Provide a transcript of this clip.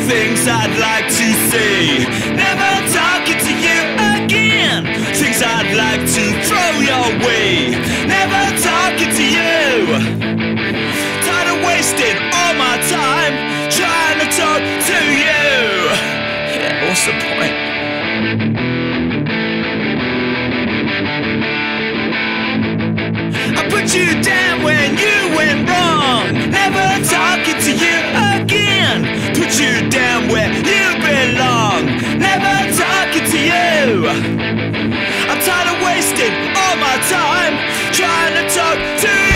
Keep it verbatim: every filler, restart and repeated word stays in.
things I'd like to say. Never talking to you again. Things I'd like to throw your way. Never talking to you. Tired of wasting all my time trying to talk to you. Yeah, what's the point? I put you down when you went wrong. Never talking to you again. Put you down where you belong. Never talking to you. I'm tired of wasting all my time trying to talk to you.